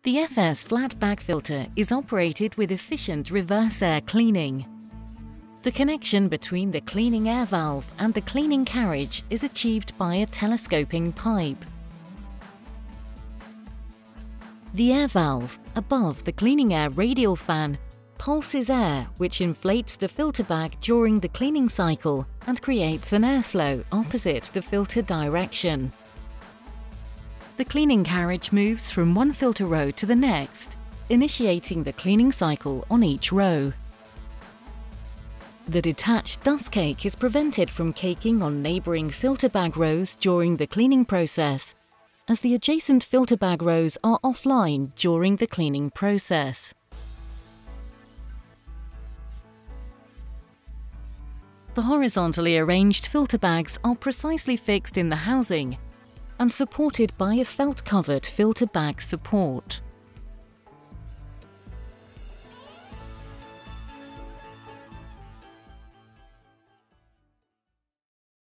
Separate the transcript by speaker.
Speaker 1: The FS flat bag filter is operated with efficient reverse air cleaning. The connection between the cleaning air valve and the cleaning carriage is achieved by a telescoping pipe. The air valve, above the cleaning air radial fan, pulses air which inflates the filter bag during the cleaning cycle and creates an airflow opposite the filter direction. The cleaning carriage moves from one filter row to the next, initiating the cleaning cycle on each row. The detached dust cake is prevented from caking on neighbouring filter bag rows during the cleaning process, as the adjacent filter bag rows are offline during the cleaning process. The horizontally arranged filter bags are precisely fixed in the housing and supported by a felt-covered filter bag support.